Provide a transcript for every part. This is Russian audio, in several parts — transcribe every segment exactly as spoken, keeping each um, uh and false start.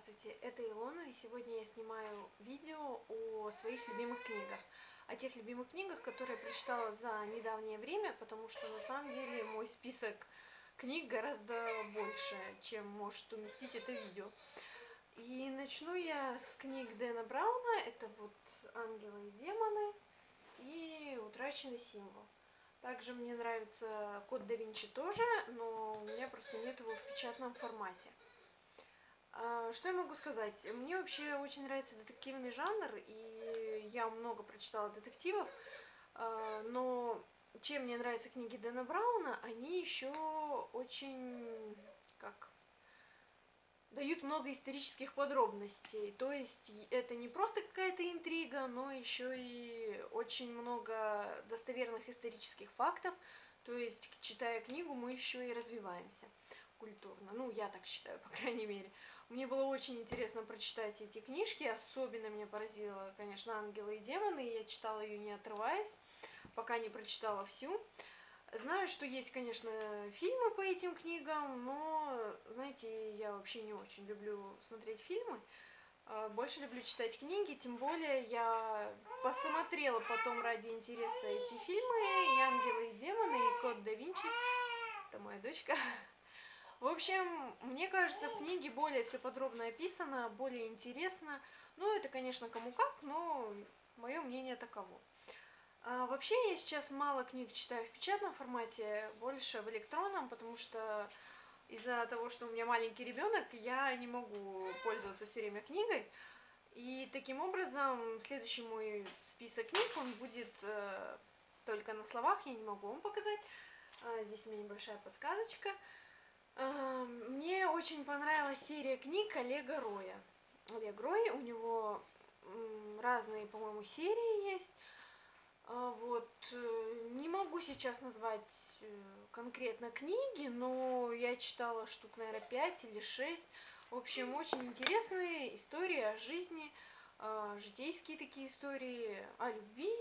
Здравствуйте, это Илона, и сегодня я снимаю видео о своих любимых книгах. О тех любимых книгах, которые я прочитала за недавнее время, потому что на самом деле мой список книг гораздо больше, чем может уместить это видео. И начну я с книг Дэна Брауна, это вот «Ангелы и демоны» и «Утраченный символ». Также мне нравится «Код да Винчи» тоже, но у меня просто нет его в печатном формате. Что я могу сказать? Мне вообще очень нравится детективный жанр, и я много прочитала детективов, но чем мне нравятся книги Дэна Брауна, они еще очень, как, дают много исторических подробностей. То есть это не просто какая-то интрига, но еще и очень много достоверных исторических фактов. То есть, читая книгу, мы еще и развиваемся культурно. Ну, я так считаю, по крайней мере. Мне было очень интересно прочитать эти книжки. Особенно меня поразила, конечно, «Ангелы и демоны». Я читала ее не отрываясь, пока не прочитала всю. Знаю, что есть, конечно, фильмы по этим книгам, но, знаете, я вообще не очень люблю смотреть фильмы. Больше люблю читать книги, тем более я посмотрела потом ради интереса эти фильмы: и «Ангелы и демоны», и «Код да Винчи». Это моя дочка. В общем, мне кажется, в книге более все подробно описано, более интересно. Ну, это, конечно, кому как, но мое мнение таково. А вообще, я сейчас мало книг читаю в печатном формате, больше в электронном, потому что из-за того, что у меня маленький ребенок, я не могу пользоваться все время книгой. И таким образом, следующий мой список книг, он будет э, только на словах, я не могу вам показать. А, здесь у меня небольшая подсказочка. А, мне очень понравилась серия книг Олега Роя. Олег Рой, у него м, разные, по-моему, серии есть. А, вот, не могу сейчас назвать конкретно книги, но я читала штук, наверное, пять или шесть. В общем, очень интересные истории о жизни, житейские такие истории, о любви,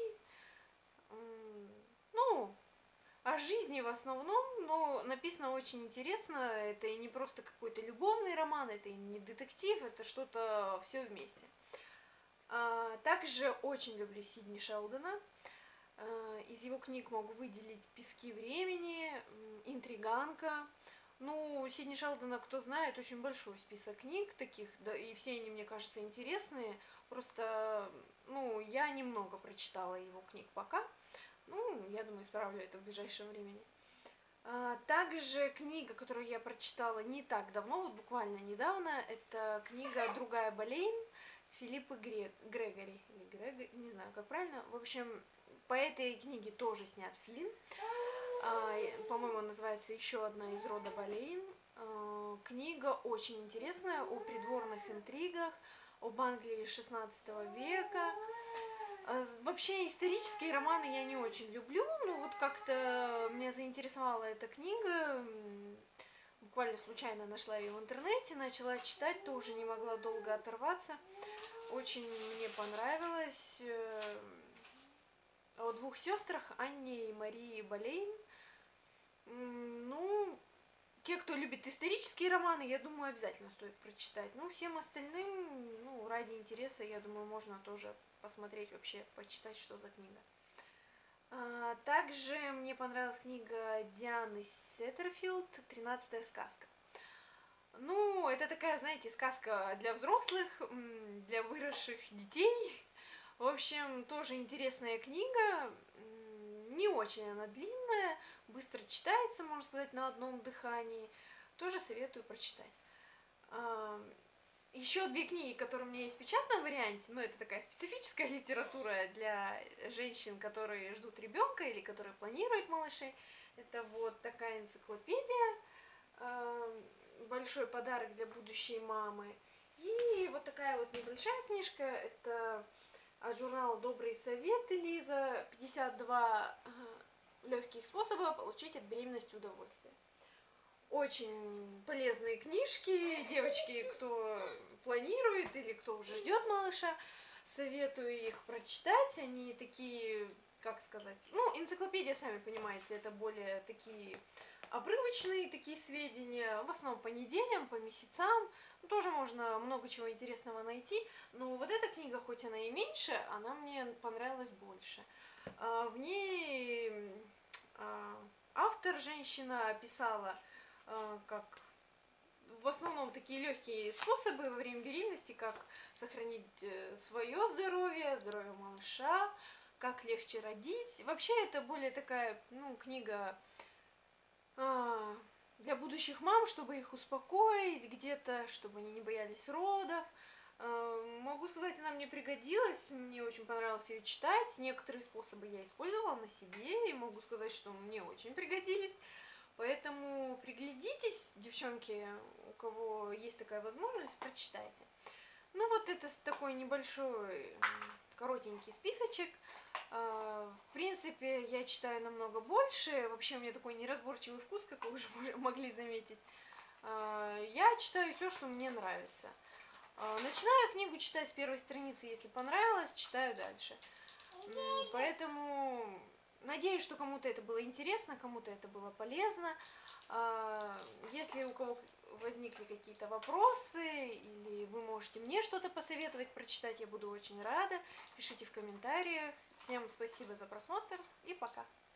ну, о жизни в основном, но написано очень интересно. Это и не просто какой-то любовный роман, это и не детектив, это что-то все вместе. Также очень люблю Сидни Шелдона. Из его книг могу выделить «Пески времени», «Интриганка». Ну, Сидни Шелдона, кто знает, очень большой список книг таких, да, и все они, мне кажется, интересные. Просто, ну, я немного прочитала его книг пока. Ну, я думаю, исправлю это в ближайшем времени. Также книга, которую я прочитала не так давно, вот буквально недавно, это книга «Другая болезнь» Филиппа Грегори. Или Грегори, не знаю, как правильно. В общем, по этой книге тоже снят фильм. По-моему, он называется «Еще одна из рода Болейн». Книга очень интересная, о придворных интригах, об Англии шестнадцатого века. Вообще, исторические романы я не очень люблю, но вот как-то меня заинтересовала эта книга. Буквально случайно нашла ее в интернете, начала читать, тоже не могла долго оторваться. Очень мне понравилось. О двух сестрах, Анне и Марии Болейн. Ну, те, кто любит исторические романы, я думаю, обязательно стоит прочитать. Ну, всем остальным, ну, ради интереса, я думаю, можно тоже посмотреть, вообще почитать, что за книга. А, также мне понравилась книга Дианы Сеттерфилд «Тринадцатая сказка». Ну, это такая, знаете, сказка для взрослых, для выросших детей. В общем, тоже интересная книга. Не очень она длинная, быстро читается, можно сказать, на одном дыхании. Тоже советую прочитать. Еще две книги, которые у меня есть в печатном варианте, но это такая специфическая литература для женщин, которые ждут ребенка или которые планируют малышей. Это вот такая энциклопедия, большой подарок для будущей мамы. И вот такая вот небольшая книжка, это от журнала «Добрые советы» Лиза, пятьдесят два легких способа получить от беременности удовольствие. Очень полезные книжки, девочки, кто планирует или кто уже ждет малыша, советую их прочитать. Они такие, как сказать, ну, энциклопедия, сами понимаете, это более такие обрывочные такие сведения, в основном по неделям, по месяцам. Ну, тоже можно много чего интересного найти. Но вот эта книга, хоть она и меньше, она мне понравилась больше. В ней автор, женщина, описала, как в основном такие легкие способы во время беременности, как сохранить свое здоровье, здоровье малыша, как легче родить. Вообще это более такая, ну, книга а, для будущих мам, чтобы их успокоить где-то, чтобы они не боялись родов. А, могу сказать, она мне пригодилась, мне очень понравилось ее читать. Некоторые способы я использовала на себе, и могу сказать, что мне очень пригодились. Поэтому приглядитесь, девчонки, у кого есть такая возможность, прочитайте. Ну вот это такой небольшой коротенький списочек. В принципе, я читаю намного больше. Вообще у меня такой неразборчивый вкус, как вы уже могли заметить. Я читаю все, что мне нравится. Начинаю книгу читать с первой страницы, если понравилось, читаю дальше. Поэтому надеюсь, что кому-то это было интересно, кому-то это было полезно. Если у кого возникли какие-то вопросы, или вы можете мне что-то посоветовать прочитать, я буду очень рада. Пишите в комментариях. Всем спасибо за просмотр и пока!